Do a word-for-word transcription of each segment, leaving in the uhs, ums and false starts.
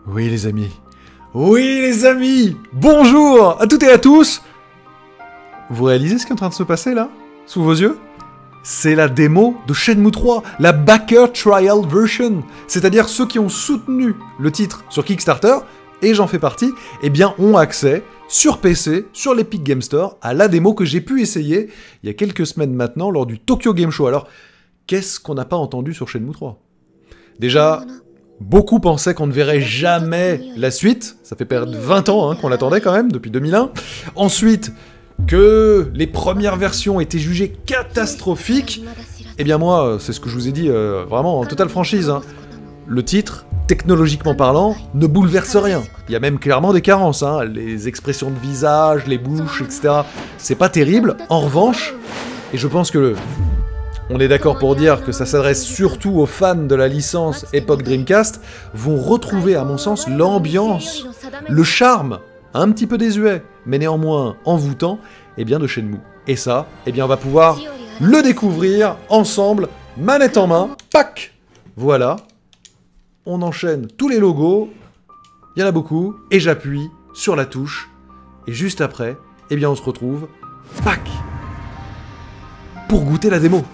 Oui les amis, oui les amis, bonjour à toutes et à tous. Vous réalisez ce qui est en train de se passer là, sous vos yeux? C'est la démo de Shenmue trois, la Backer Trial Version. C'est-à-dire ceux qui ont soutenu le titre sur Kickstarter, et j'en fais partie, eh bien ont accès sur P C, sur l'Epic Game Store, à la démo que j'ai pu essayer il y a quelques semaines maintenant lors du Tokyo Game Show. Alors, qu'est-ce qu'on n'a pas entendu sur Shenmue trois? Déjà, beaucoup pensaient qu'on ne verrait jamais la suite. Ça fait perdre vingt ans hein, qu'on l'attendait quand même, depuis deux mille un. Ensuite, que les premières versions étaient jugées catastrophiques. Eh bien moi, c'est ce que je vous ai dit euh, vraiment en totale franchise. Hein. Le titre, technologiquement parlant, ne bouleverse rien. Il y a même clairement des carences. Hein. Les expressions de visage, les bouches, et cetera. C'est pas terrible. En revanche, et je pense que le... on est d'accord pour dire que ça s'adresse surtout aux fans de la licence époque Dreamcast, vont retrouver à mon sens l'ambiance, le charme, un petit peu désuet, mais néanmoins envoûtant, eh bien de Shenmue. Et ça, eh bien on va pouvoir le découvrir ensemble, manette en main, pack. Voilà, on enchaîne tous les logos, il y en a beaucoup, et j'appuie sur la touche, et juste après, eh bien on se retrouve, pack, pour goûter la démo.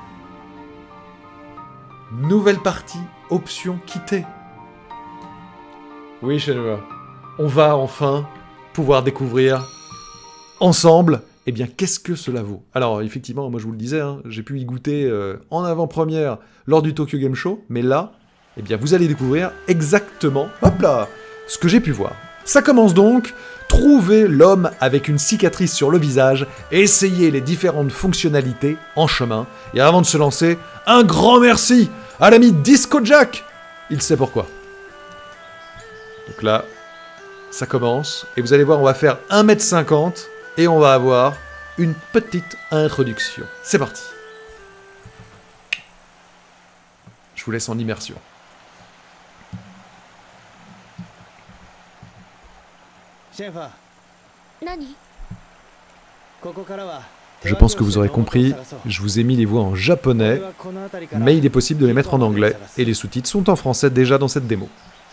Nouvelle partie, option quitter. Oui, Shenmue, on va enfin pouvoir découvrir ensemble, eh bien, qu'est-ce que cela vaut. Alors, effectivement, moi je vous le disais, hein, j'ai pu y goûter euh, en avant-première lors du Tokyo Game Show, mais là, eh bien, vous allez découvrir exactement, hop là, ce que j'ai pu voir. Ça commence donc, trouver l'homme avec une cicatrice sur le visage, et essayer les différentes fonctionnalités en chemin, et avant de se lancer, un grand merci à l'ami Disco Jack. Il sait pourquoi. Donc là, ça commence, et vous allez voir, on va faire un mètre cinquante, et on va avoir une petite introduction. C'est parti. Je vous laisse en immersion. Je pense que vous aurez compris, je vous ai mis les voix en japonais, mais il est possible de les mettre en anglais, et les sous-titres sont en français déjà dans cette démo.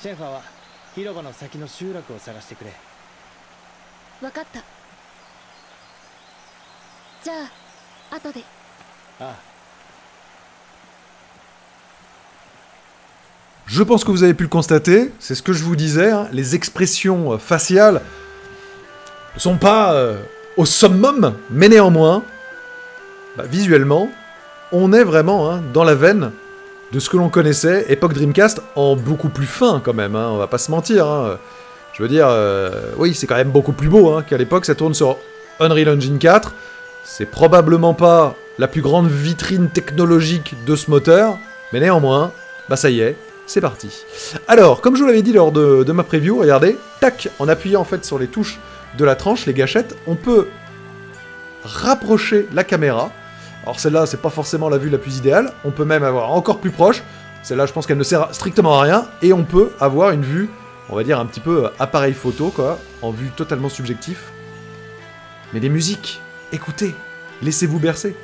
Je pense que vous avez pu le constater, c'est ce que je vous disais, hein, les expressions euh, faciales ne sont pas euh, au summum, mais néanmoins, bah, visuellement, on est vraiment hein, dans la veine de ce que l'on connaissait, époque Dreamcast, en beaucoup plus fin quand même, hein, on va pas se mentir. Hein. Je veux dire, euh, oui, c'est quand même beaucoup plus beau hein, qu'à l'époque, ça tourne sur Unreal Engine quatre, c'est probablement pas la plus grande vitrine technologique de ce moteur, mais néanmoins, bah ça y est, c'est parti. Alors, comme je vous l'avais dit lors de, de ma preview, regardez, tac, en appuyant en fait sur les touches de la tranche, les gâchettes, on peut rapprocher la caméra. Alors celle-là, c'est pas forcément la vue la plus idéale, on peut même avoir encore plus proche. Celle-là, je pense qu'elle ne sert strictement à rien, et on peut avoir une vue, on va dire un petit peu appareil photo, quoi, en vue totalement subjective. Mais les musiques, écoutez, laissez-vous bercer.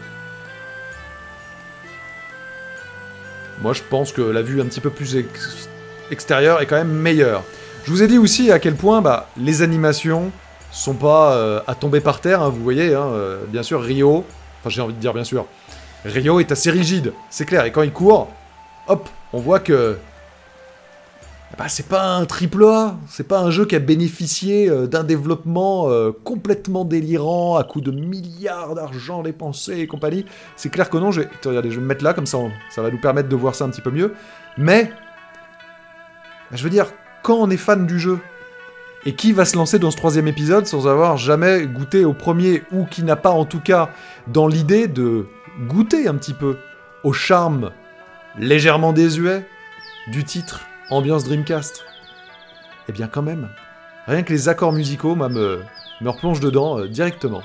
Moi, je pense que la vue un petit peu plus ex extérieure est quand même meilleure. Je vous ai dit aussi à quel point bah, les animations sont pas euh, à tomber par terre, hein, vous voyez, hein, euh, bien sûr, Ryo, enfin j'ai envie de dire bien sûr, Ryo est assez rigide, c'est clair, et quand il court, hop, on voit que bah, c'est pas un triple A, c'est pas un jeu qui a bénéficié euh, d'un développement euh, complètement délirant, à coups de milliards d'argent dépensés et compagnie. C'est clair que non, je vais... Regardez, je vais me mettre là, comme ça, on... ça va nous permettre de voir ça un petit peu mieux. Mais, bah, je veux dire, quand on est fan du jeu, et qui va se lancer dans ce troisième épisode sans avoir jamais goûté au premier, ou qui n'a pas en tout cas dans l'idée de goûter un petit peu au charme légèrement désuet du titre ambiance Dreamcast. Eh bien quand même, rien que les accords musicaux, moi, me, me replongent dedans euh, directement.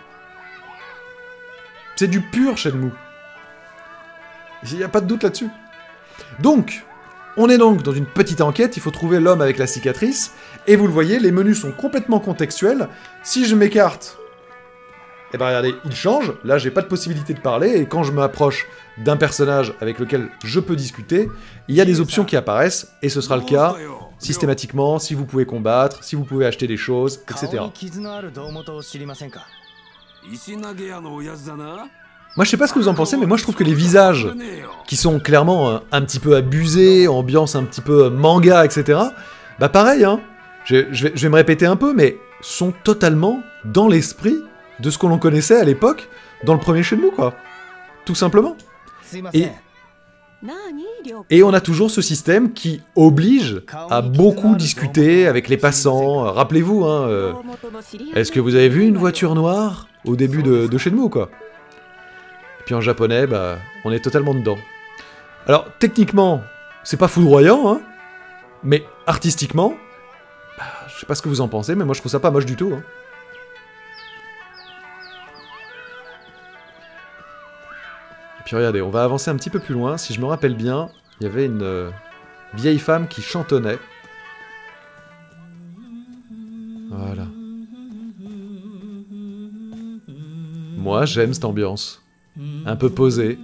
C'est du pur Shenmue. Il n'y a pas de doute là-dessus. Donc, on est donc dans une petite enquête, il faut trouver l'homme avec la cicatrice, et vous le voyez, les menus sont complètement contextuels. Si je m'écarte, eh ben regardez, il change, là j'ai pas de possibilité de parler, et quand je m'approche d'un personnage avec lequel je peux discuter, il y a des options qui apparaissent, et ce sera le cas systématiquement, si vous pouvez combattre, si vous pouvez acheter des choses, et cetera. Moi je sais pas ce que vous en pensez, mais moi je trouve que les visages, qui sont clairement euh, un petit peu abusés, ambiance un petit peu manga, et cetera, bah pareil, hein, je, je, vais, je vais me répéter un peu, mais sont totalement dans l'esprit de ce que l'on connaissait à l'époque, dans le premier Shenmue, quoi. Tout simplement. Et, et on a toujours ce système qui oblige à beaucoup discuter avec les passants. Rappelez-vous, hein, euh, est-ce que vous avez vu une voiture noire au début de, de Shenmue, quoi. Et puis en japonais, bah, on est totalement dedans. Alors, techniquement, c'est pas foudroyant, hein, mais artistiquement, bah, je sais pas ce que vous en pensez, mais moi je trouve ça pas moche du tout, hein. Puis regardez, on va avancer un petit peu plus loin. Si je me rappelle bien, il y avait une euh, vieille femme qui chantonnait. Voilà. Moi, j'aime cette ambiance. Un peu posée.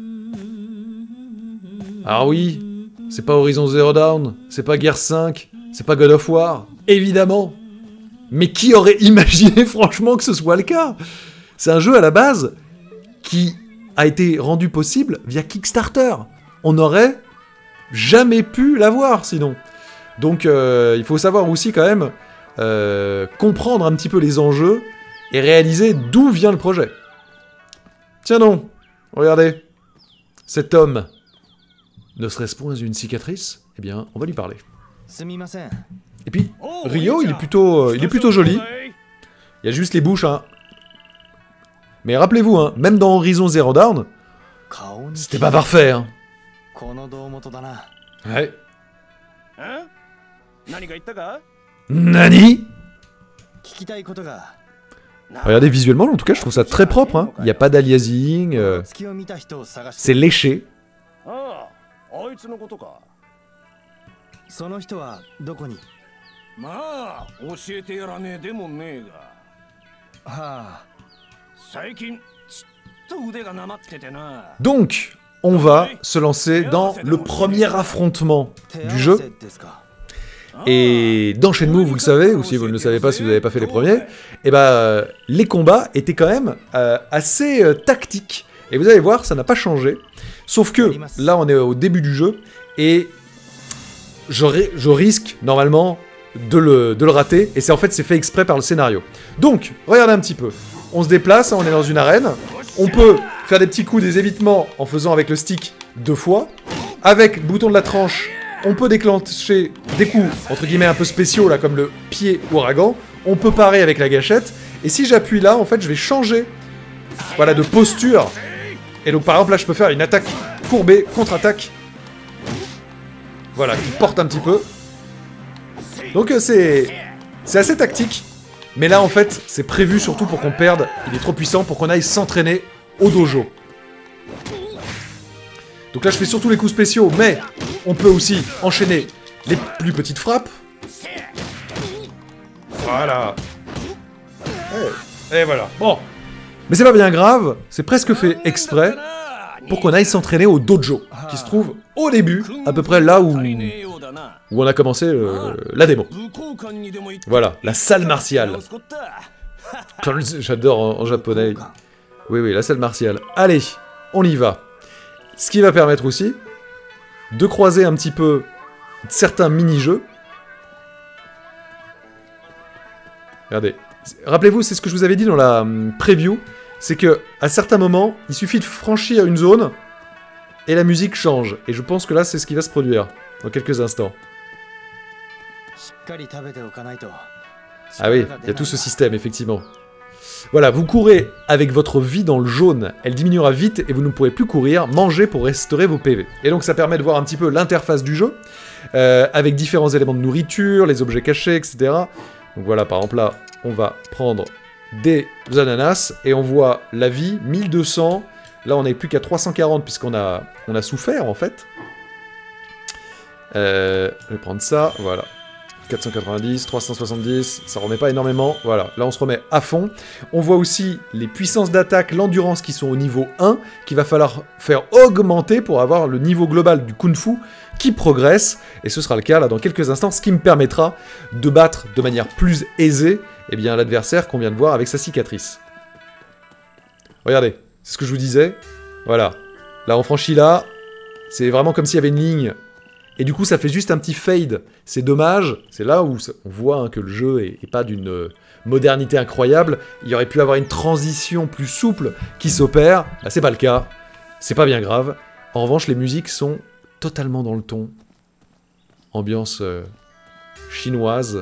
Ah oui, c'est pas Horizon Zero Dawn, c'est pas Gears cinq, c'est pas God of War, évidemment. Mais qui aurait imaginé franchement que ce soit le cas? C'est un jeu à la base qui a été rendu possible via Kickstarter. On n'aurait jamais pu l'avoir sinon. Donc euh, il faut savoir aussi quand même euh, comprendre un petit peu les enjeux et réaliser d'où vient le projet. Tiens donc, regardez. Cet homme, ne serait-ce point une cicatrice? Eh bien, on va lui parler. Et puis, Ryo, il est plutôt, euh, il est plutôt joli. Il y a juste les bouches, hein. Mais rappelez-vous, hein, même dans Horizon Zero Dawn, c'était pas parfait, hein. Ouais. Nani? Regardez visuellement, en tout cas, je trouve ça très propre, hein. Il n'y a pas d'aliasing, euh, c'est léché. Donc, on va se lancer dans le premier affrontement du jeu. Et dans Shenmue, vous le savez, ou si vous ne le savez pas, si vous n'avez pas fait les premiers, et bah, les combats étaient quand même euh, assez euh, tactiques. Et vous allez voir, ça n'a pas changé. Sauf que, là, on est au début du jeu, et je, je risque, normalement, de le, de le rater, et c'est en fait, c'est fait exprès par le scénario. Donc, regardez un petit peu. On se déplace, on est dans une arène, on peut faire des petits coups, des évitements en faisant avec le stick deux fois. Avec le bouton de la tranche, on peut déclencher des coups, entre guillemets, un peu spéciaux, là, comme le pied ouragan. On peut parer avec la gâchette. Et si j'appuie là, en fait, je vais changer, voilà, de posture. Et donc, par exemple, là, je peux faire une attaque courbée, contre-attaque. Voilà, qui porte un petit peu. Donc, euh, c'est c'est assez tactique. Mais là, en fait, c'est prévu surtout pour qu'on perde. Il est trop puissant pour qu'on aille s'entraîner au dojo. Donc là, je fais surtout les coups spéciaux, mais on peut aussi enchaîner les plus petites frappes. Voilà. Et, et voilà. Bon. Mais c'est pas bien grave, c'est presque fait exprès pour qu'on aille s'entraîner au dojo, qui se trouve au début, à peu près là où, où on a commencé euh, la démo. Voilà, la salle martiale. J'adore en, en japonais. Oui, oui, la salle martiale. Allez, on y va. Ce qui va permettre aussi de croiser un petit peu certains mini-jeux. Regardez. Rappelez-vous, c'est ce que je vous avais dit dans la hum, preview, c'est que à certains moments, il suffit de franchir une zone et la musique change. Et je pense que là, c'est ce qui va se produire dans quelques instants. Ah oui, il y a tout ce système, effectivement. Voilà, vous courez avec votre vie dans le jaune, elle diminuera vite et vous ne pourrez plus courir, manger pour restaurer vos P V. Et donc ça permet de voir un petit peu l'interface du jeu, euh, avec différents éléments de nourriture, les objets cachés, et cetera. Donc voilà, par exemple là, on va prendre des ananas et on voit la vie, mille deux cents. Là, on n'est plus qu'à trois cent quarante puisqu'on a, on a souffert, en fait. Euh, je vais prendre ça, voilà. quatre cent quatre-vingt-dix, trois cent soixante-dix, ça remet pas énormément. Voilà, là on se remet à fond. On voit aussi les puissances d'attaque, l'endurance qui sont au niveau un, qu'il va falloir faire augmenter pour avoir le niveau global du Kung Fu qui progresse. Et ce sera le cas là dans quelques instants, ce qui me permettra de battre de manière plus aisée eh bien, l'adversaire qu'on vient de voir avec sa cicatrice. Regardez, c'est ce que je vous disais. Voilà, là on franchit là, c'est vraiment comme s'il y avait une ligne. Et du coup, ça fait juste un petit fade. C'est dommage. C'est là où on voit hein, que le jeu est, est pas d'une euh, modernité incroyable. Il y aurait pu avoir une transition plus souple qui s'opère. Là, c'est pas le cas. C'est pas bien grave. En revanche, les musiques sont totalement dans le ton. Ambiance euh, chinoise.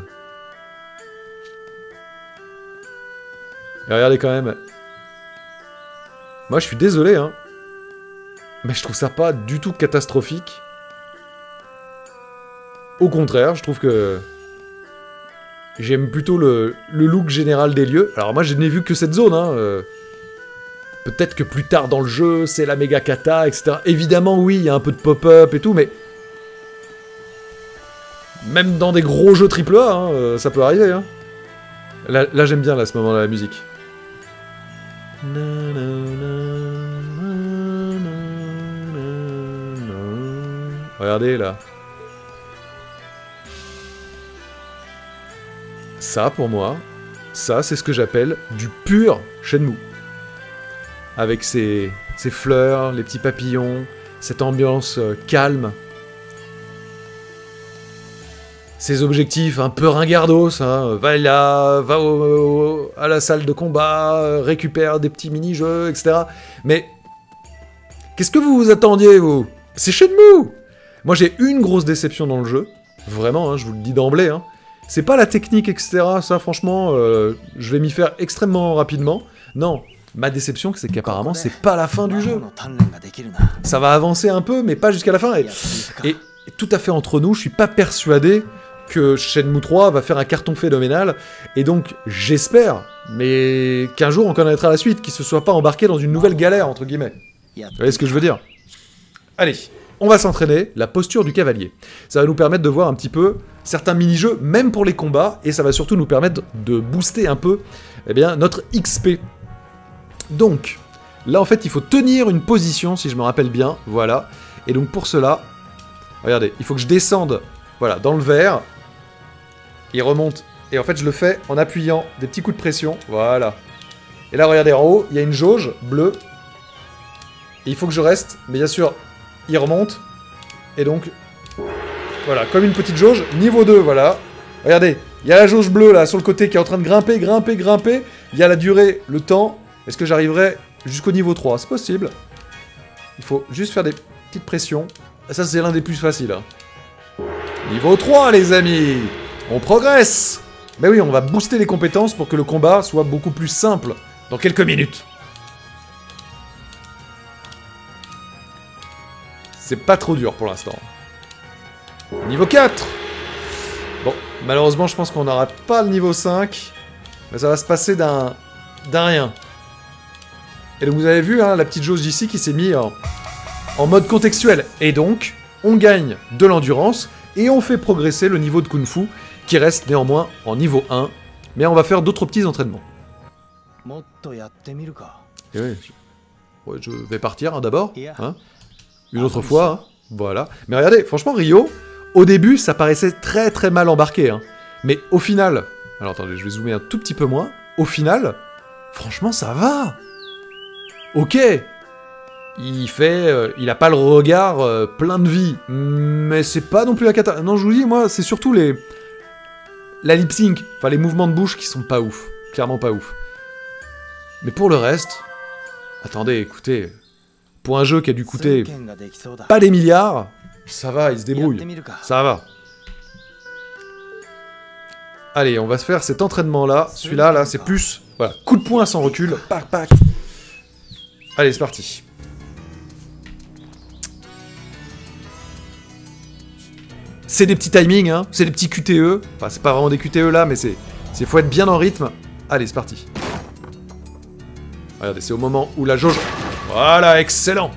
Et regardez quand même. Moi, je suis désolé, hein. Mais je trouve ça pas du tout catastrophique. Au contraire, je trouve que j'aime plutôt le, le look général des lieux. Alors moi, je n'ai vu que cette zone. Hein. Euh, Peut-être que plus tard dans le jeu, c'est la méga kata, et cetera. Évidemment, oui, il y a un peu de pop-up et tout, mais... Même dans des gros jeux triple A, hein, euh, ça peut arriver. Hein. Là, là j'aime bien, là, à ce moment-là, la musique. Regardez, là. Ça, pour moi, ça, c'est ce que j'appelle du pur Shenmue. Avec ses, ses fleurs, les petits papillons, cette ambiance euh, calme. Ces objectifs un peu ringardos, hein. Va là, va au, au, à la salle de combat, récupère des petits mini-jeux, et cetera. Mais, qu'est-ce que vous vous attendiez, vous? C'est Shenmue! Moi, j'ai une grosse déception dans le jeu. Vraiment, hein, je vous le dis d'emblée, hein. C'est pas la technique, et cetera. Ça, franchement, euh, je vais m'y faire extrêmement rapidement. Non, ma déception, c'est qu'apparemment, c'est pas la fin du jeu. Ça va avancer un peu, mais pas jusqu'à la fin. Et, et, et tout à fait entre nous, je suis pas persuadé que Shenmue trois va faire un carton phénoménal. Et donc, j'espère, mais qu'un jour, on connaîtra la suite, qu'il se soit pas embarqué dans une nouvelle galère, entre guillemets. Vous voyez ce que je veux dire? Allez, on va s'entraîner, la posture du cavalier. Ça va nous permettre de voir un petit peu certains mini-jeux, même pour les combats, et ça va surtout nous permettre de booster un peu eh bien, notre X P. Donc, là en fait, il faut tenir une position, si je me rappelle bien, voilà. Et donc pour cela, regardez, il faut que je descende, voilà, dans le vert, il remonte, et en fait je le fais en appuyant des petits coups de pression, voilà. Et là, regardez, en haut, il y a une jauge bleue, et il faut que je reste, mais bien sûr, il remonte, et donc, voilà, comme une petite jauge, niveau deux, voilà. Regardez, il y a la jauge bleue, là, sur le côté, qui est en train de grimper, grimper, grimper. Il y a la durée, le temps. Est-ce que j'arriverai jusqu'au niveau trois? C'est possible. Il faut juste faire des petites pressions. Ça, c'est l'un des plus faciles. Hein. Niveau trois, les amis. On progresse. Mais oui, on va booster les compétences pour que le combat soit beaucoup plus simple dans quelques minutes. C'est pas trop dur pour l'instant. Niveau quatre. Bon, malheureusement, je pense qu'on n'aura pas le niveau cinq. Mais ça va se passer d'un d'un rien. Et donc, vous avez vu, hein, la petite jauge ici qui s'est mise en, en mode contextuel. Et donc, on gagne de l'endurance et on fait progresser le niveau de Kung Fu, qui reste néanmoins en niveau un. Mais on va faire d'autres petits entraînements. Et oui, je... Ouais, je vais partir hein, d'abord. Hein. Une autre fois, hein. Voilà. Mais regardez, franchement, Ryo... Au début, ça paraissait très très mal embarqué, hein. Mais au final... Alors attendez, je vais zoomer un tout petit peu moins. Au final, franchement, ça va. Ok. Il fait... Euh, il a pas le regard euh, plein de vie. Mais c'est pas non plus la cata... Non, je vous dis, moi, c'est surtout les... La lip sync. Enfin, les mouvements de bouche qui sont pas ouf. Clairement pas ouf. Mais pour le reste... Attendez, écoutez... Pour un jeu qui a dû coûter... Pas des milliards... Ça va, il se débrouille. Ça va. Allez, on va se faire cet entraînement-là. Celui-là, là, c'est plus... Voilà, coup de poing sans recul. Pac, pac. Allez, c'est parti. C'est des petits timings, hein. C'est des petits Q T E. Enfin, c'est pas vraiment des Q T E, là, mais c'est... Il faut être bien en rythme. Allez, c'est parti. Regardez, c'est au moment où la jauge... Voilà, excellent.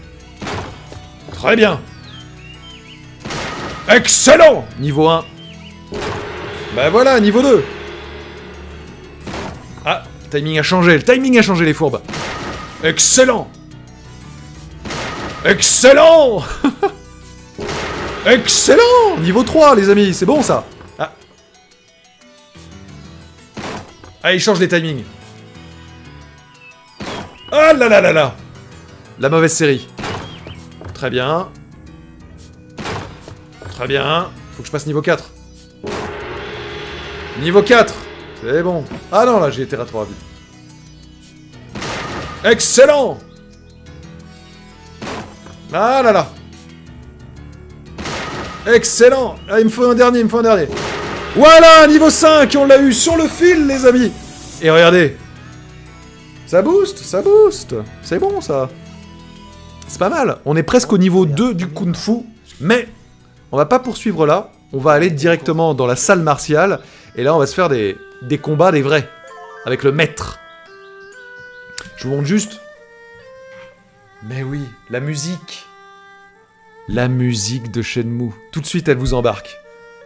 Très bien. Excellent. Niveau un. Bah voilà, niveau deux. Ah, le timing a changé, le timing a changé les fourbes. Excellent. Excellent. Excellent. Niveau trois, les amis, c'est bon ça. Ah. Ah, il change les timings. Ah là là là là. La mauvaise série. Très bien. Très bien. Faut que je passe niveau quatre. Niveau quatre. C'est bon. Ah non, là, j'ai été trop rapide. Excellent. Ah là là. Excellent. Ah, il me faut un dernier, il me faut un dernier. Voilà, niveau cinq, on l'a eu sur le fil, les amis. Et regardez. Ça booste, ça booste. C'est bon, ça. C'est pas mal. On est presque au niveau deux du Kung Fu. Mais on va pas poursuivre là. On va aller directement dans la salle martiale. Et là, on va se faire des, des combats, des vrais. Avec le maître. Je vous montre juste. Mais oui, la musique. La musique de Shenmue. Tout de suite, elle vous embarque.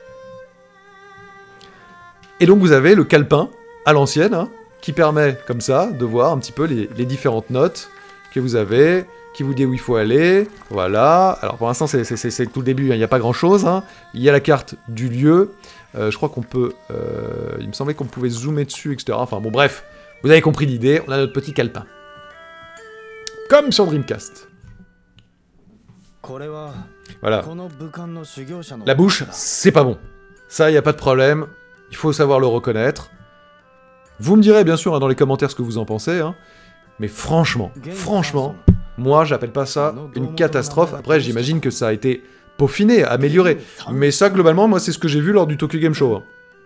Et donc, vous avez le calepin, à l'ancienne, hein, qui permet, comme ça, de voir un petit peu les, les différentes notes que vous avez, qui vous dit où il faut aller. Voilà. Alors, pour l'instant, c'est tout le début, hein, il n'y a pas grand-chose. Hein. Il y a la carte du lieu. Euh, je crois qu'on peut... Euh, il me semblait qu'on pouvait zoomer dessus, et cetera. Enfin, bon, bref. Vous avez compris l'idée. On a notre petit calepin. Comme sur Dreamcast. Voilà. La bouche, c'est pas bon. Ça, il n'y a pas de problème. Il faut savoir le reconnaître. Vous me direz, bien sûr, hein, dans les commentaires ce que vous en pensez. Hein. Mais franchement, franchement, moi, j'appelle pas ça une catastrophe. Après, j'imagine que ça a été peaufiné, amélioré. Mais ça, globalement, moi, c'est ce que j'ai vu lors du Tokyo Game Show. Hein.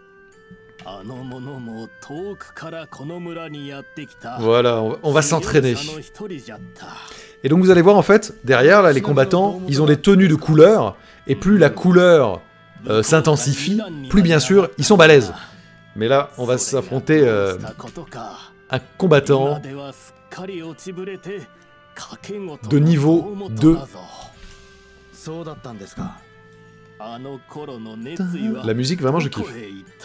Voilà, on va, on va s'entraîner. Et donc vous allez voir en fait, derrière là, les combattants, ils ont des tenues de couleur, et plus la couleur euh, s'intensifie, plus bien sûr, ils sont balèzes. Mais là, on va s'affronter euh, un combattant de niveau deux. La musique, vraiment, je kiffe.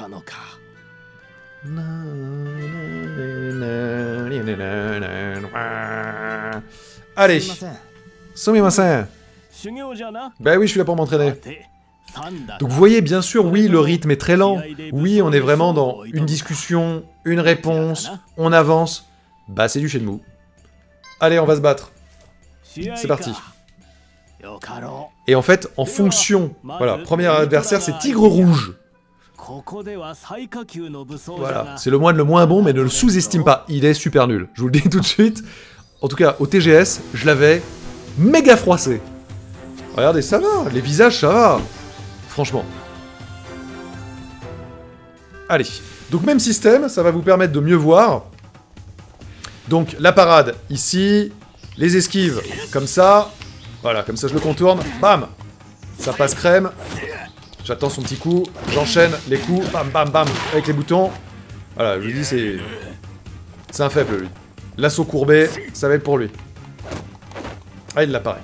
Allez, sumimasen. Bah oui, je suis là pour m'entraîner. Donc vous voyez, bien sûr, oui, le rythme est très lent. Oui, on est vraiment dans une discussion, une réponse, on avance. Bah c'est du Shenmue. Allez, on va se battre. C'est parti. Et en fait, en fonction... Voilà, premier adversaire, c'est Tigre Rouge. Voilà, c'est le moine le moins bon, mais ne le sous-estime pas. Il est super nul, je vous le dis tout de suite. En tout cas, au T G S, je l'avais méga froissé. Regardez, ça va, les visages, ça va. Franchement. Allez, donc même système, ça va vous permettre de mieux voir. Donc la parade, ici, les esquives, comme ça. Voilà, comme ça je le contourne, bam. Ça passe crème. J'attends son petit coup, j'enchaîne les coups, bam bam bam, avec les boutons. Voilà, je vous dis, c'est... C'est un faible, lui. L'assaut courbé, ça va être pour lui. Ah, il l'apparaît.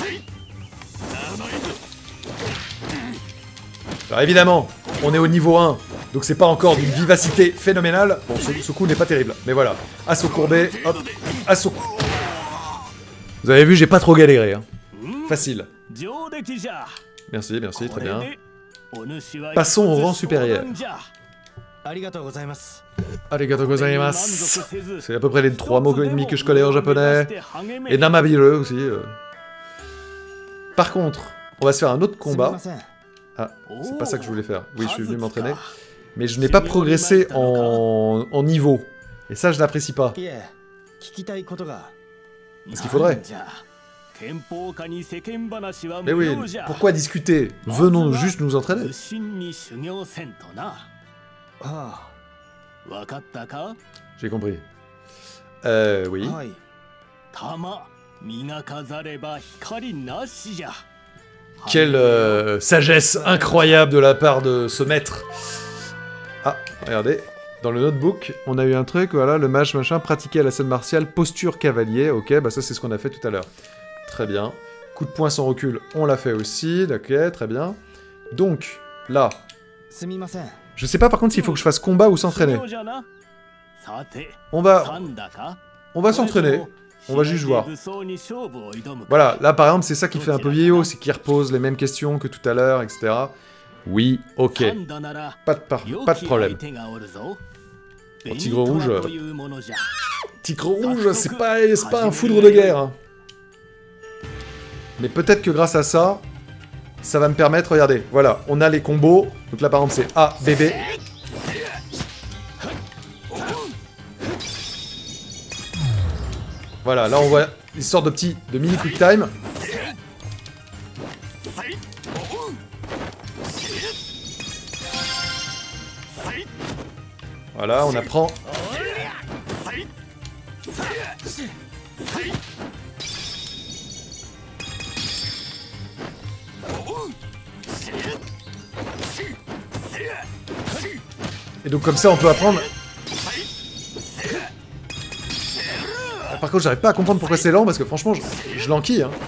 Alors évidemment, on est au niveau un, donc c'est pas encore d'une vivacité phénoménale. Bon, ce, ce coup n'est pas terrible, mais voilà. Assaut courbé, hop, assaut courbé. Vous avez vu, j'ai pas trop galéré. Hein. Facile. Merci, merci, très bien. Passons au rang supérieur. Arigato gozaimasu. C'est à peu près les trois mots et demi que je connais en japonais. Et Namabiru aussi. Euh. Par contre, on va se faire un autre combat. Ah, c'est pas ça que je voulais faire. Oui, je suis venu m'entraîner. Mais je n'ai pas progressé en... en niveau. Et ça, je n'apprécie pas. Parce qu'il faudrait. Mais oui, pourquoi discuter? Venons juste nous entraîner. J'ai compris. Euh, oui. Quelle euh, sagesse incroyable de la part de ce maître. Ah, regardez. Dans le notebook, on a eu un truc, voilà, le mage machin, pratiqué à la scène martiale, posture cavalier, ok, bah ça c'est ce qu'on a fait tout à l'heure. Très bien. Coup de poing sans recul, on l'a fait aussi, ok, très bien. Donc, là, Je sais pas par contre s'il faut que je fasse combat ou s'entraîner. On va... On va s'entraîner. On va juste voir. Voilà, là par exemple c'est ça qui fait un peu vieillot, c'est qu'il repose les mêmes questions que tout à l'heure, et cetera. Oui, ok. Pas de, par... pas de problème. Bon, tigre rouge... Euh... Tigre rouge, c'est pas, pas un foudre de guerre. Hein. Mais peut-être que grâce à ça, ça va me permettre... Regardez, voilà, on a les combos. Donc là par exemple c'est A, B, B. Voilà, là on voit une sorte de petit, de mini quick time. Voilà, on apprend. Et donc comme ça on peut apprendre. Par contre, j'arrive pas à comprendre pourquoi c'est lent, parce que franchement, je, je l'enquille. Hein.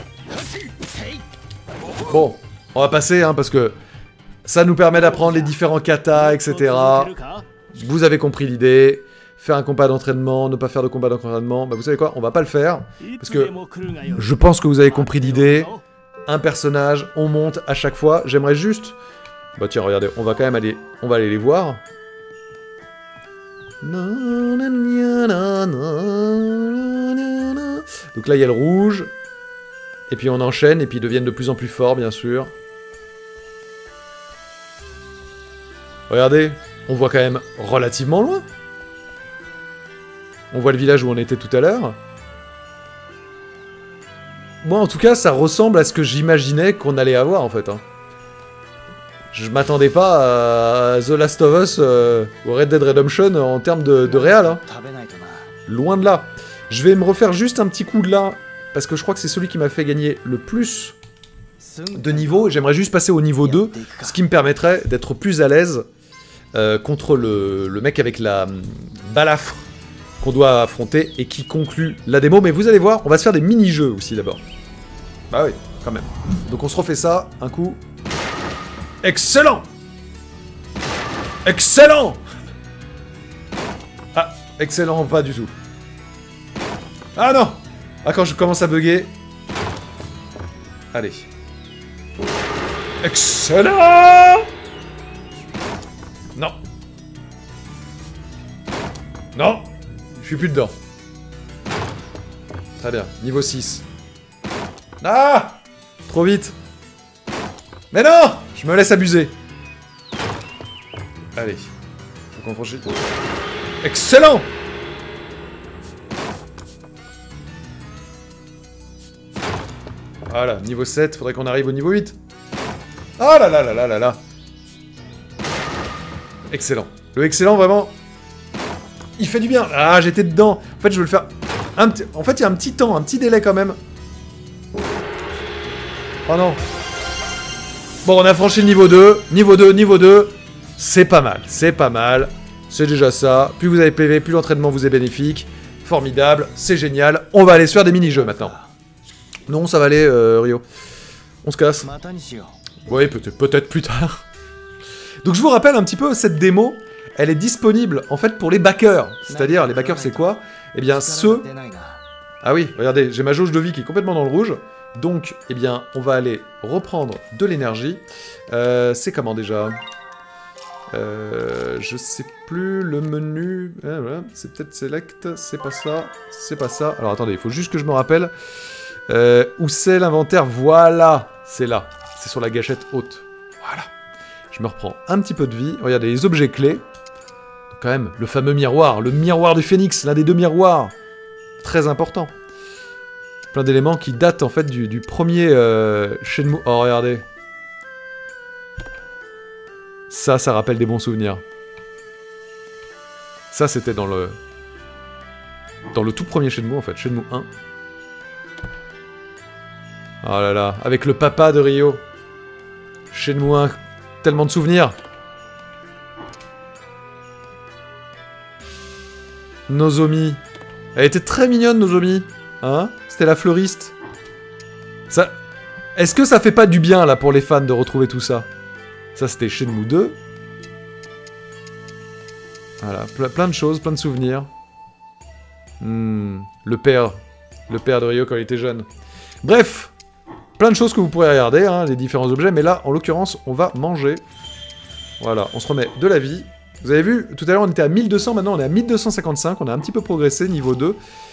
Bon, on va passer, hein, parce que ça nous permet d'apprendre les différents katas, et cetera. Vous avez compris l'idée. Faire un combat d'entraînement, ne pas faire de combat d'entraînement. Bah, vous savez quoi, on va pas le faire, parce que je pense que vous avez compris l'idée. Un personnage, on monte à chaque fois. J'aimerais juste... Bah tiens, regardez, on va quand même aller, on va aller les voir. Donc là il y a le rouge. Et puis on enchaîne et puis ils deviennent de plus en plus forts bien sûr. Regardez, on voit quand même relativement loin. On voit le village où on était tout à l'heure. Moi en tout cas ça ressemble à ce que j'imaginais qu'on allait avoir en fait. Hein. Je m'attendais pas à The Last of Us euh, ou Red Dead Redemption en termes de, de réal. Hein. Loin de là. Je vais me refaire juste un petit coup de là, parce que je crois que c'est celui qui m'a fait gagner le plus de niveau. J'aimerais juste passer au niveau deux, ce qui me permettrait d'être plus à l'aise euh, contre le, le mec avec la hum, balafre qu'on doit affronter et qui conclut la démo. Mais vous allez voir, on va se faire des mini-jeux aussi d'abord. Bah oui, quand même. Donc on se refait ça, un coup... Excellent! Excellent! Ah, excellent, pas du tout. Ah non! Ah, quand je commence à bugger... Allez. Excellent! Non. Non! Je suis plus dedans. Très bien, niveau six. Ah! Trop vite. Mais non! Je me laisse abuser. Allez. Faut qu'on franchisse. Excellent! Voilà, niveau sept, faudrait qu'on arrive au niveau huit. Ah là là là là là là. Excellent. Le excellent, vraiment... Il fait du bien. Ah, j'étais dedans. En fait, je veux le faire... Un petit... En fait, il y a un petit temps, un petit délai quand même. Oh non. Bon, on a franchi le niveau deux. Niveau deux, niveau deux. C'est pas mal, c'est pas mal. C'est déjà ça. Plus vous avez P V, plus l'entraînement vous est bénéfique. Formidable, c'est génial. On va aller se faire des mini-jeux maintenant. Non, ça va aller, euh, Rio. On se casse. Oui, peut-être peut-être plus tard. Donc je vous rappelle un petit peu, cette démo, elle est disponible en fait pour les backers. C'est-à-dire, les backers c'est quoi? Eh bien, ceux... Ah oui, regardez, j'ai ma jauge de vie qui est complètement dans le rouge. Donc, eh bien, on va aller reprendre de l'énergie. Euh, c'est comment déjà? euh, Je sais plus, le menu... Ah, voilà. C'est peut-être select, c'est pas ça, c'est pas ça. Alors attendez, il faut juste que je me rappelle. Euh, où c'est l'inventaire? Voilà, c'est là. C'est sur la gâchette haute. Voilà. Je me reprends un petit peu de vie. Regardez, les objets clés. Donc, quand même, le fameux miroir. Le miroir du phénix, l'un des deux miroirs. Très important. Plein d'éléments qui datent en fait du, du premier euh, Shenmue. Oh, regardez. Ça, ça rappelle des bons souvenirs. Ça, c'était dans le... Dans le tout premier Shenmue, en fait. Shenmue un. Oh là là. Avec le papa de Ryo. Shenmue un. Tellement de souvenirs. Nozomi. Elle était très mignonne, Nozomi. Hein? C'était la fleuriste. Ça... Est-ce que ça fait pas du bien, là, pour les fans, de retrouver tout ça? Ça, c'était Shenmue deux. Voilà, ple plein de choses, plein de souvenirs. Hmm, le père. Le père de Ryo quand il était jeune. Bref, plein de choses que vous pourrez regarder, hein, les différents objets, mais là, en l'occurrence, on va manger. Voilà, on se remet de la vie. Vous avez vu, tout à l'heure on était à mille deux cents, maintenant on est à mille deux cent cinquante-cinq, on a un petit peu progressé, niveau deux.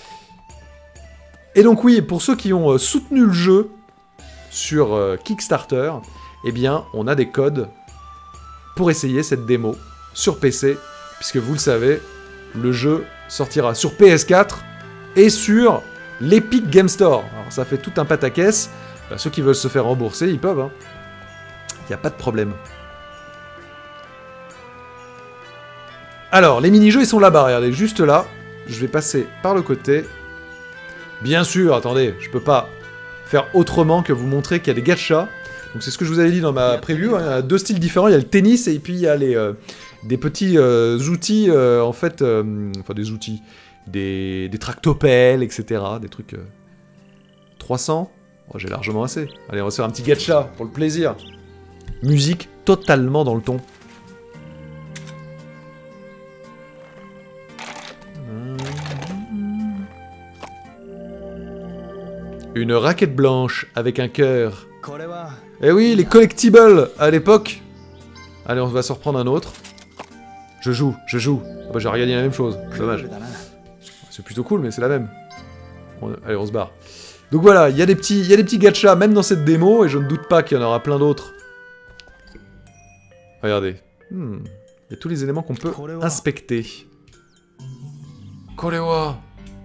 Et donc oui, pour ceux qui ont euh, soutenu le jeu sur euh, Kickstarter, eh bien, on a des codes pour essayer cette démo sur P C, puisque vous le savez, le jeu sortira sur P S quatre et sur l'Epic Game Store. Alors ça fait tout un pataquès, bah, ceux qui veulent se faire rembourser, ils peuvent, hein. Il n'y a pas de problème. Alors, les mini-jeux, ils sont là-bas, regardez, juste là. Je vais passer par le côté. Bien sûr, attendez, je peux pas faire autrement que vous montrer qu'il y a des gachas. Donc c'est ce que je vous avais dit dans ma preview, hein. Il y a deux styles différents, il y a le tennis et puis il y a les, euh, des petits euh, outils, euh, en fait, euh, enfin des outils, des, des tractopelles, et cetera. Des trucs... Euh, trois cents, oh, j'ai largement assez. Allez, on va se faire un petit gacha, pour le plaisir. Musique totalement dans le ton. Une raquette blanche avec un cœur. Eh oui, les collectibles à l'époque. Allez, on va se reprendre un autre. Je joue, je joue. Ah bah, j'ai regardé la même chose, dommage. C'est plutôt cool, mais c'est la même. On... Allez, on se barre. Donc voilà, il y a des petits, il y a des petits gachas même dans cette démo, et je ne doute pas qu'il y en aura plein d'autres. Regardez. Hmm. Il y a tous les éléments qu'on peut inspecter. Korewa.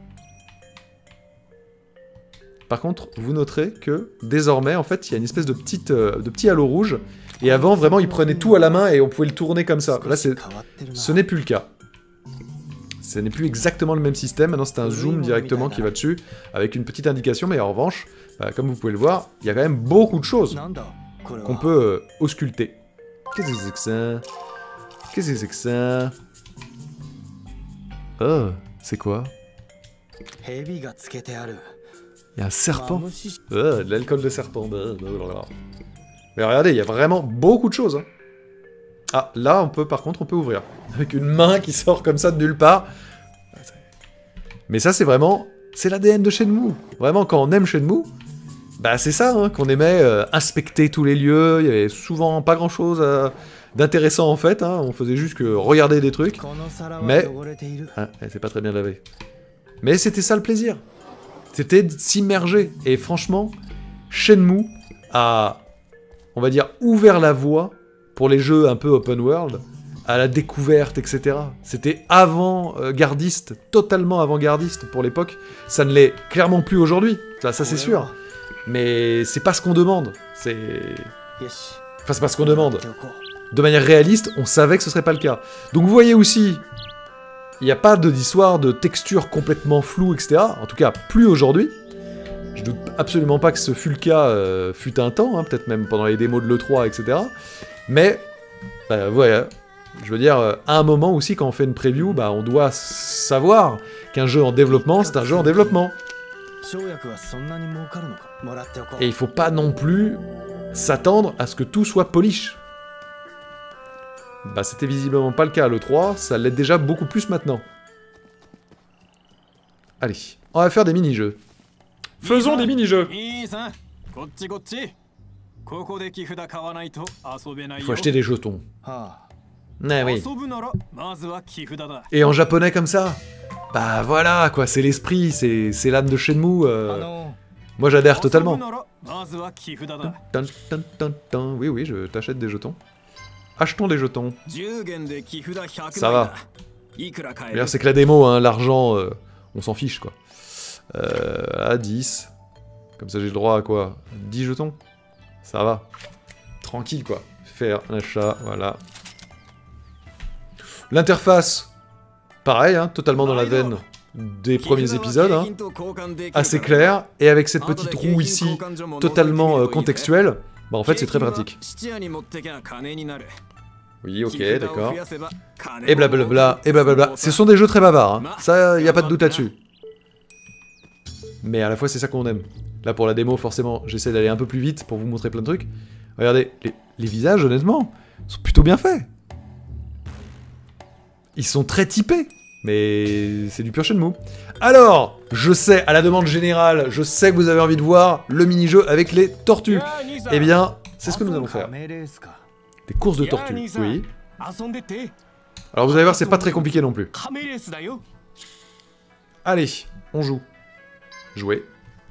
Par contre, vous noterez que, désormais, en fait, il y a une espèce de, petite, euh, de petit halo rouge. Et avant, vraiment, il prenait tout à la main et on pouvait le tourner comme ça. Là, ce n'est plus le cas. Ce n'est plus exactement le même système. Maintenant, c'est un zoom directement qui va dessus, avec une petite indication. Mais en revanche, bah, comme vous pouvez le voir, il y a quand même beaucoup de choses qu'on peut euh, ausculter. Qu'est-ce que c'est que ça? Qu'est-ce que c'est que ça? Oh, c'est quoi? Il y a un serpent. Oh, de l'alcool de serpent. Mais regardez, il y a vraiment beaucoup de choses. Hein. Ah, là, on peut, par contre, on peut ouvrir. Avec une main qui sort comme ça de nulle part. Mais ça, c'est vraiment... C'est l'A D N de Shenmue. Vraiment, quand on aime Shenmue, bah c'est ça, hein, qu'on aimait euh, inspecter tous les lieux. Il y avait souvent pas grand-chose euh, d'intéressant, en fait. Hein. On faisait juste que regarder des trucs. Mais... Ah, c'est pas très bien lavé. Mais c'était ça le plaisir. C'était de s'immerger. Et franchement, Shenmue a, on va dire, ouvert la voie pour les jeux un peu open world, à la découverte, et cetera. C'était avant-gardiste, totalement avant-gardiste pour l'époque. Ça ne l'est clairement plus aujourd'hui, ça, ça c'est sûr. Mais c'est pas ce qu'on demande. C'est... Enfin, c'est pas ce qu'on demande. De manière réaliste, on savait que ce serait pas le cas. Donc vous voyez aussi... Il n'y a pas d'histoire de texture complètement floue, et cetera. En tout cas, plus aujourd'hui. Je doute absolument pas que ce fut le cas, euh, fut un temps, hein, peut-être même pendant les démos de l'E trois, et cetera. Mais, bah, voilà. Je veux dire, euh, à un moment aussi, quand on fait une preview, bah, on doit savoir qu'un jeu en développement, c'est un jeu en développement. Et il faut pas non plus s'attendre à ce que tout soit polish. Bah c'était visiblement pas le cas à l'E trois, ça l'est déjà beaucoup plus maintenant. Allez, on va faire des mini-jeux. Faisons des mini-jeux. Il faut acheter des jetons. Ah oui. Et en japonais comme ça? Bah voilà quoi, c'est l'esprit, c'est l'âme de Shenmue. Euh... Moi j'adhère totalement. Dun, dun, dun, dun. Oui oui, je t'achète des jetons. Achetons des jetons. Ça va. D'ailleurs, c'est que la démo, hein, l'argent, euh, on s'en fiche, quoi. Euh, à dix. Comme ça, j'ai le droit à quoi? dix jetons? Ça va. Tranquille, quoi. Faire un achat, voilà. L'interface, pareil, hein, totalement dans la veine des premiers épisodes. Hein, assez clair. Et avec cette petite roue ici, totalement euh, contextuelle. Bah en fait c'est très pratique. Oui, ok, d'accord. Et blablabla, et blablabla. Ce sont des jeux très bavards, hein. Ça, y a pas de doute là-dessus. Mais à la fois c'est ça qu'on aime. Là pour la démo, forcément, j'essaie d'aller un peu plus vite pour vous montrer plein de trucs. Regardez, les, les visages, honnêtement, sont plutôt bien faits. Ils sont très typés. Mais c'est du pur Shenmue. Alors, je sais, à la demande générale, je sais que vous avez envie de voir le mini-jeu avec les tortues. Eh bien, c'est ce que nous allons faire. Des courses de tortues, oui. Alors vous allez voir, c'est pas très compliqué non plus. Allez, on joue. Jouer.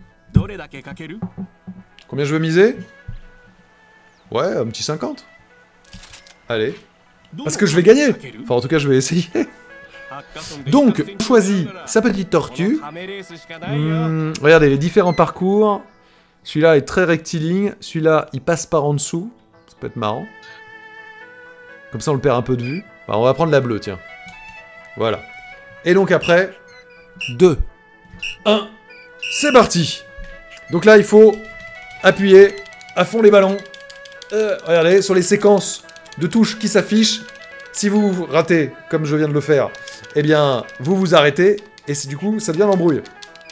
Combien je veux miser? Ouais, un petit cinquante. Allez. Parce que je vais gagner. Enfin, en tout cas, je vais essayer. Donc, on choisit sa petite tortue. Mmh, regardez les différents parcours. Celui-là est très rectiligne. Celui-là, il passe par en dessous. Ça peut être marrant. Comme ça, on le perd un peu de vue. Enfin, on va prendre la bleue, tiens. Voilà. Et donc après, deux, un, c'est parti. Donc là, il faut appuyer à fond les ballons. Euh, regardez, sur les séquences de touches qui s'affichent. Si vous ratez, comme je viens de le faire, eh bien, vous vous arrêtez, et du coup, ça devient l'embrouille.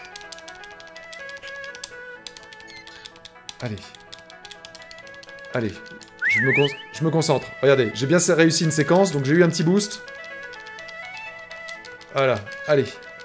Allez. Allez. Je me, con je me concentre. Regardez, j'ai bien réussi une séquence, donc j'ai eu un petit boost. Voilà. Allez.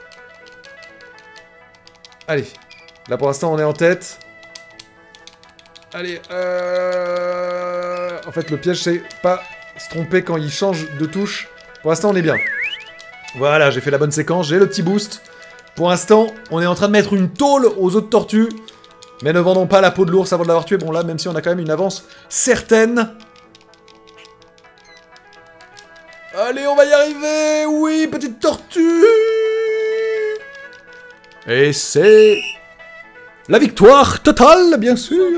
Allez. Là, pour l'instant, on est en tête. Allez. Euh... En fait, le piège, c'est pas se tromper quand il change de touche. Pour l'instant, on est bien. Voilà, j'ai fait la bonne séquence, j'ai le petit boost. Pour l'instant, on est en train de mettre une tôle aux autres tortues. Mais ne vendons pas la peau de l'ours avant de l'avoir tué. Bon, là, même si on a quand même une avance certaine. Allez, on va y arriver. Oui, petite tortue. Et c'est... la victoire totale, bien sûr.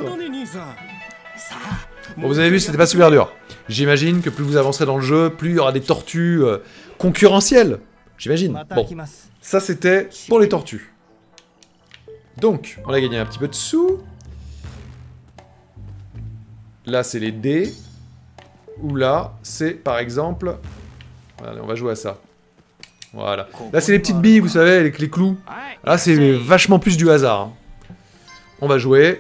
Bon, vous avez vu, c'était pas super dur. J'imagine que plus vous avancerez dans le jeu, plus il y aura des tortues euh, concurrentielles. J'imagine. Bon, ça c'était pour les tortues. Donc, on a gagné un petit peu de sous. Là, c'est les dés. Ou là, c'est par exemple... Allez, on va jouer à ça. Voilà. Là, c'est les petites billes, vous savez, avec les clous. Là, c'est vachement plus du hasard. Hein. On va jouer.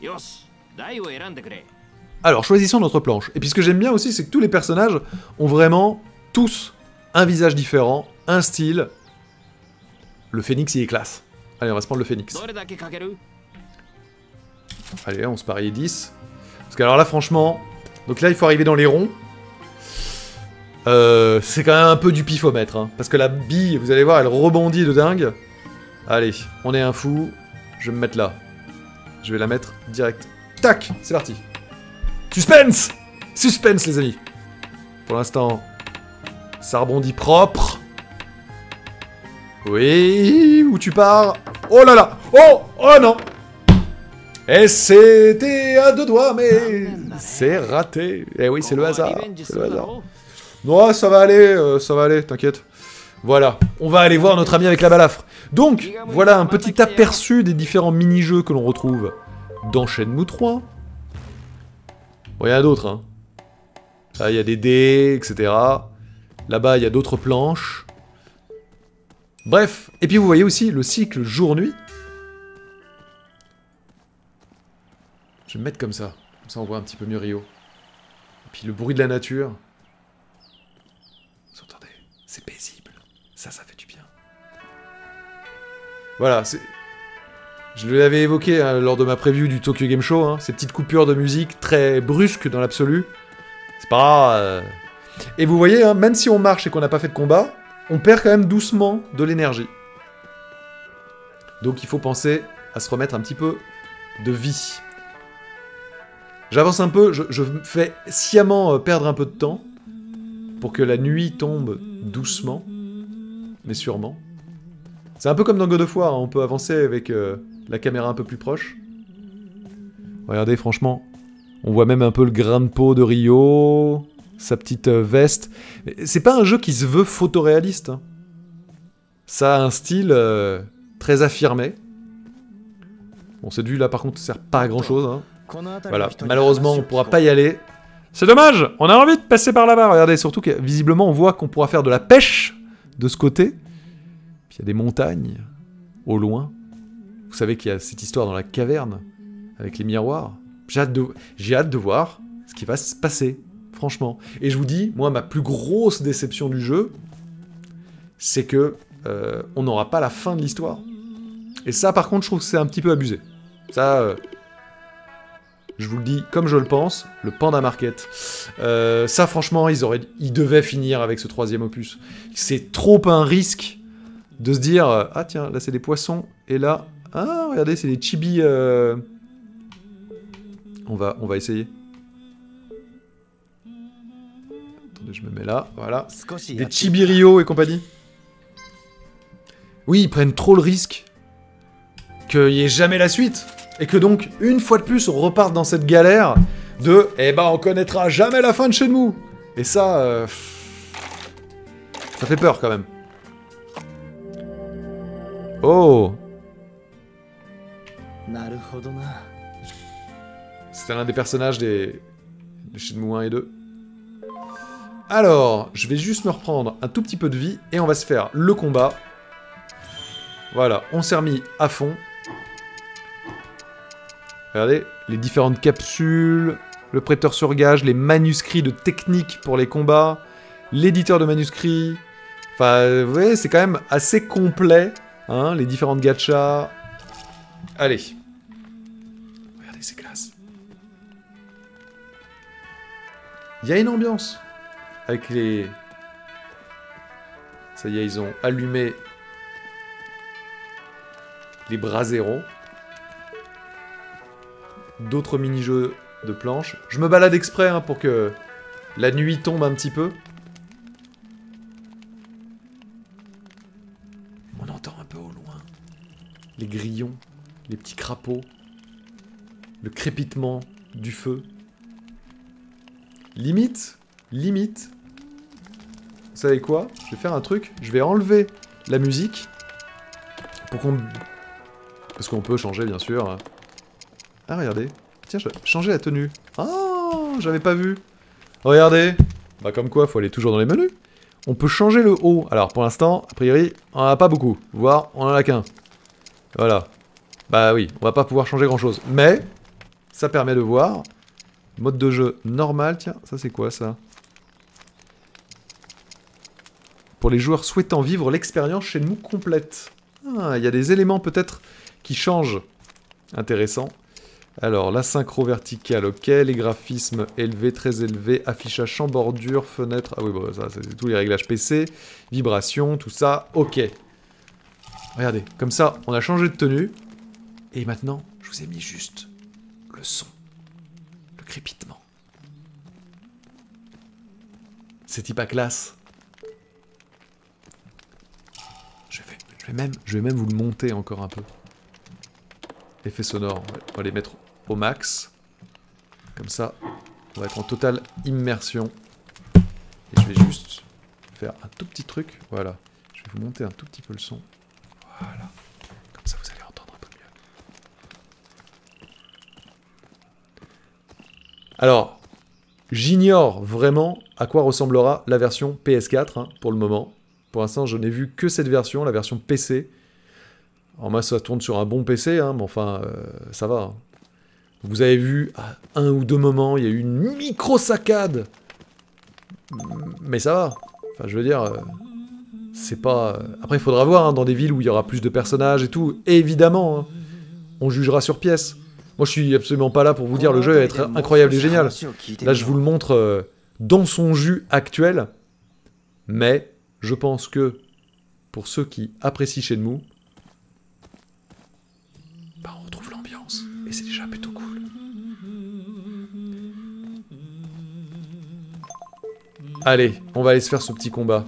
Alors, choisissons notre planche. Et puis, ce que j'aime bien aussi, c'est que tous les personnages ont vraiment tous un visage différent, un style. Le phénix, il est classe. Allez, on va se prendre le phénix. Allez, on se parie dix. Parce que alors là, franchement... Donc là, il faut arriver dans les ronds. Euh, c'est quand même un peu du pifomètre. Hein, parce que la bille, vous allez voir, elle rebondit de dingue. Allez, on est un fou. Je vais me mettre là. Je vais la mettre direct. Tac, c'est parti. Suspense! Suspense, les amis. Pour l'instant, ça rebondit propre. Oui, où tu pars? Oh là là! Oh! Oh non! Et c'était à deux doigts, mais c'est raté. Eh oui, c'est le hasard. C'est le hasard. Non, ça va aller, euh, ça va aller, t'inquiète. Voilà, on va aller voir notre ami avec la balafre. Donc, voilà un petit aperçu des différents mini-jeux que l'on retrouve dans Shenmue trois. Bon, il y en a d'autres, hein. Là, il y a des dés, et cetera. Là-bas, il y a d'autres planches. Bref, et puis vous voyez aussi le cycle jour-nuit. Je vais me mettre comme ça. Comme ça, on voit un petit peu mieux Rio. Et puis le bruit de la nature. Vous entendez? C'est paisible. Ça, ça fait du bien. Voilà, c'est... Je l'avais évoqué hein, lors de ma preview du Tokyo Game Show, hein, ces petites coupures de musique très brusques dans l'absolu. C'est pas... Euh... Et vous voyez, hein, même si on marche et qu'on n'a pas fait de combat, on perd quand même doucement de l'énergie. Donc il faut penser à se remettre un petit peu de vie. J'avance un peu, je, je fais sciemment perdre un peu de temps pour que la nuit tombe doucement, mais sûrement. C'est un peu comme dans God of War, hein, on peut avancer avec euh, la caméra un peu plus proche. Regardez, franchement, on voit même un peu le grain de peau de Rio, sa petite euh, veste. C'est pas un jeu qui se veut photoréaliste. Hein. Ça a un style euh, très affirmé. Bon, cette vue là, par contre, sert pas à grand chose. Hein. Voilà, malheureusement, on pourra pas y aller. C'est dommage, on a envie de passer par là-bas. Regardez, surtout que visiblement, on voit qu'on pourra faire de la pêche de ce côté. Puis il y a des montagnes au loin. Vous savez qu'il y a cette histoire dans la caverne avec les miroirs. J'ai hâte de, j'ai hâte de voir ce qui va se passer, franchement. Et je vous dis, moi, ma plus grosse déception du jeu, c'est que euh, on n'aura pas la fin de l'histoire. Et ça, par contre, je trouve que c'est un petit peu abusé. Ça, euh, je vous le dis comme je le pense, le Panda Market. Euh, ça, franchement, ils, auraient, ils devaient finir avec ce troisième opus. C'est trop un risque de se dire, euh, ah tiens, là c'est des poissons, et là, ah regardez, c'est des chibis. Euh... On va, on va essayer. Attendez, je me mets là, voilà. Des Chibirio et compagnie. Oui, ils prennent trop le risque qu'il n'y ait jamais la suite. Et que donc, une fois de plus, on reparte dans cette galère de « Eh ben, on connaîtra jamais la fin de Shenmue !» Et ça... Euh, ça fait peur, quand même. Oh! C'était l'un des personnages des... de Shenmue un et deux. Alors, je vais juste me reprendre un tout petit peu de vie, et on va se faire le combat. Voilà, on s'est remis à fond. Regardez, les différentes capsules, le prêteur sur gage, les manuscrits de technique pour les combats, l'éditeur de manuscrits. Enfin, vous voyez, c'est quand même assez complet, hein, les différentes gachas. Allez. Regardez, c'est classe. Il y a une ambiance avec les... Ça y est, ils ont allumé les braseros. D'autres mini-jeux de planches. Je me balade exprès hein, pour que la nuit tombe un petit peu. On entend un peu au loin les grillons, les petits crapauds, le crépitement du feu. Limite, limite. Vous savez quoi? Je vais faire un truc. Je vais enlever la musique pour qu'on... Parce qu'on peut changer, bien sûr. Ah, regardez. Tiens, je vais changer la tenue. Ah, j'avais pas vu. Regardez. Bah, comme quoi, faut aller toujours dans les menus. On peut changer le haut. Alors, pour l'instant, a priori, on en a pas beaucoup. Voire, on en a qu'un. Voilà. Bah oui, on va pas pouvoir changer grand-chose. Mais, ça permet de voir. Mode de jeu normal. Tiens, ça, c'est quoi, ça? Pour les joueurs souhaitant vivre l'expérience Shenmue complète. Ah, il y a des éléments, peut-être, qui changent. Intéressant. Alors, la synchro verticale, ok. Les graphismes élevés, très élevés. Affichage sans bordure, fenêtre... Ah oui, bon, ça, c'est tous les réglages P C. Vibration, tout ça, ok. Regardez, comme ça, on a changé de tenue. Et maintenant, je vous ai mis juste le son. Le crépitement. C'est hyper classe. Je vais, je vais même, je vais même vous le monter encore un peu. Effet sonore, on va les mettre au max. Comme ça, on va être en totale immersion. Et je vais juste faire un tout petit truc. Voilà. Je vais vous monter un tout petit peu le son. Voilà. Comme ça, vous allez entendre un peu mieux. Alors, j'ignore vraiment à quoi ressemblera la version P S quatre hein, pour le moment. Pour l'instant, je n'ai vu que cette version, la version P C. Alors moi, ça tourne sur un bon P C, hein, mais enfin, euh, ça va. Hein. Vous avez vu, à un ou deux moments, il y a eu une micro-saccade. Mais ça va. Enfin, je veux dire, euh, c'est pas... Après, il faudra voir, hein, dans des villes où il y aura plus de personnages et tout. Et évidemment, hein, on jugera sur pièce. Moi, je suis absolument pas là pour vous dire le jeu va être incroyable et génial. Là, je vous le montre euh, dans son jus actuel. Mais, je pense que, pour ceux qui apprécient Shenmue, bah, on retrouve l'ambiance. Et c'est déjà plutôt cool. Allez, on va aller se faire ce petit combat.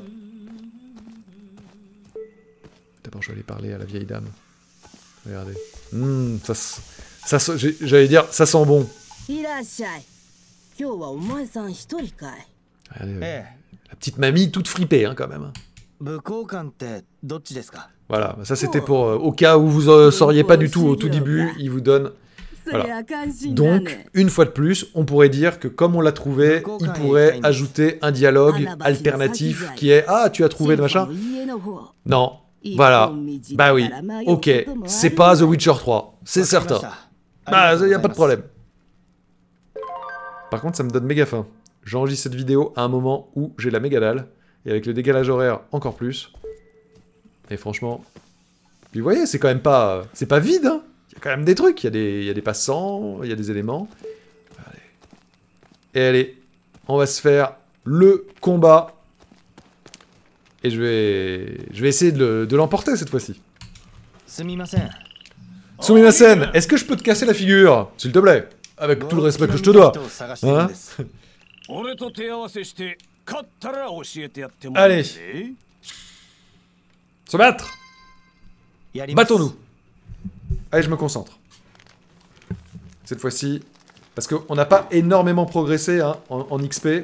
D'abord, je vais aller parler à la vieille dame. Regardez. Mmh, ça, ça, j'allais dire, ça sent bon. Regardez, la petite mamie toute fripée, hein, quand même. Voilà, ça c'était pour euh, au cas où vous ne sauriez pas du tout au tout début, il vous donne... Voilà. Donc, une fois de plus, on pourrait dire que comme on l'a trouvé, il pourrait ajouter un dialogue alternatif qui est « Ah, tu as trouvé le machin ?» Non, voilà. Bah oui, ok, c'est pas The Witcher trois, c'est certain. Bah, il n'y a pas de problème. Par contre, ça me donne méga faim. J'enregistre cette vidéo à un moment où j'ai la méga dalle, et avec le décalage horaire encore plus. Et franchement... Puis vous voyez, c'est quand même pas... C'est pas vide, hein. Il y a quand même des trucs. Il y a des, il y a des passants, il y a des éléments. Allez. Et allez, on va se faire le combat. Et je vais... Je vais essayer de l'emporter cette fois-ci. Sumimasen, est-ce que je peux te casser la figure, s'il te plaît? Avec tout le respect que je te dois. Hein? Allez. Se battre. Battons-nous. Allez, je me concentre. Cette fois-ci, parce qu'on n'a pas énormément progressé hein, en, en X P.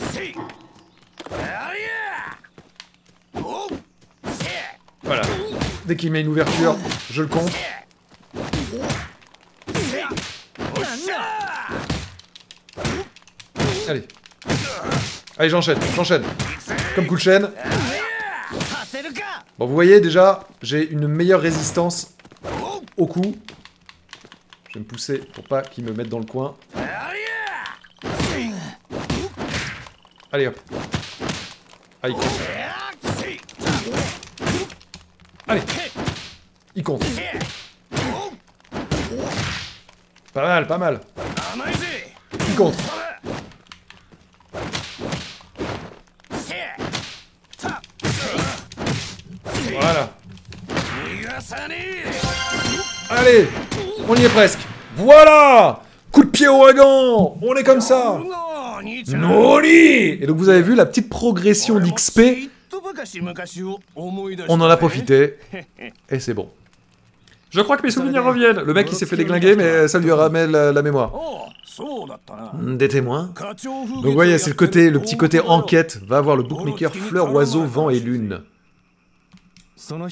Voilà. Dès qu'il met une ouverture, je le compte. Allez. Allez, j'enchaîne, j'enchaîne. Comme coup de chaîne. Bon, vous voyez, déjà, j'ai une meilleure résistance au coup. Je vais me pousser pour pas qu'il me mette dans le coin. Allez, hop. Allez, il compte. Allez. Il compte. Pas mal, pas mal. Il compte. Voilà. Allez, on y est presque. Voilà. Coup de pied au wagon. On est comme ça. Nori. Et donc vous avez vu la petite progression d'X P. On en a profité. Et c'est bon. Je crois que mes souvenirs reviennent. Le mec il s'est fait déglinguer mais ça lui ramène la, la mémoire. Des témoins. Donc vous voyez, c'est le côté, le petit côté enquête. Va voir le bookmaker fleur, oiseau, vent et lune. Mmh.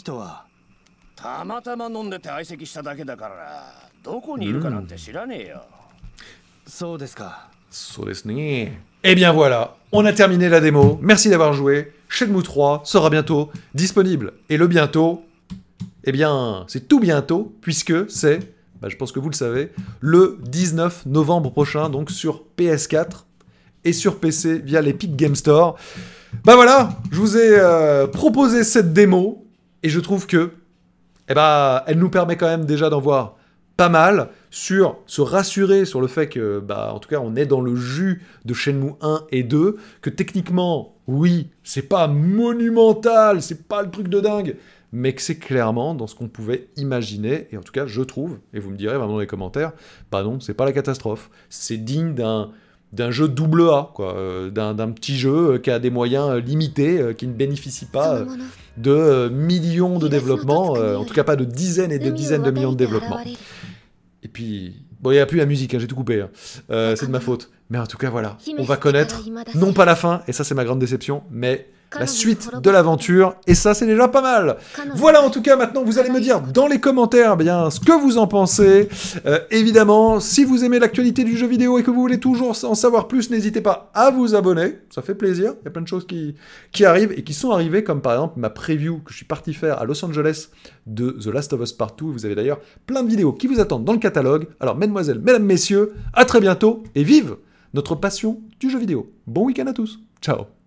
Et bien voilà, on a terminé la démo. Merci d'avoir joué. Shenmue trois sera bientôt disponible. Et le bientôt, eh bien, c'est tout bientôt, puisque c'est, bah, je pense que vous le savez, le dix-neuf novembre prochain, donc sur P S quatre et sur P C via l'Epic Game Store. Bah voilà, je vous ai euh, proposé cette démo. Et je trouve que, eh ben, elle nous permet quand même déjà d'en voir pas mal, sur se rassurer sur le fait que, bah, en tout cas, on est dans le jus de Shenmue un et deux, que techniquement, oui, c'est pas monumental, c'est pas le truc de dingue, mais que c'est clairement dans ce qu'on pouvait imaginer, et en tout cas, je trouve, et vous me direz vraiment dans les commentaires, bah non, c'est pas la catastrophe, c'est digne d'un... d'un jeu double A, quoi, euh, d'un, d'un petit jeu euh, qui a des moyens euh, limités, euh, qui ne bénéficie pas euh, de euh, millions de développement, euh, en tout cas pas de dizaines et de dizaines de millions de développements. Et puis, bon, il n'y a plus la musique, hein, j'ai tout coupé, hein. euh, c'est de ma faute. Mais en tout cas, voilà, on va connaître, non pas la fin, et ça c'est ma grande déception, mais la suite de l'aventure, et ça c'est déjà pas mal. Voilà, en tout cas, maintenant vous allez me dire dans les commentaires eh bien ce que vous en pensez. Euh, évidemment, si vous aimez l'actualité du jeu vidéo et que vous voulez toujours en savoir plus, n'hésitez pas à vous abonner, ça fait plaisir. Il y a plein de choses qui, qui arrivent et qui sont arrivées, comme par exemple ma preview que je suis parti faire à Los Angeles de The Last of Us Part deux. Vous avez d'ailleurs plein de vidéos qui vous attendent dans le catalogue. Alors, mesdemoiselles, mesdames, messieurs, à très bientôt et vive notre passion du jeu vidéo. Bon week-end à tous. Ciao.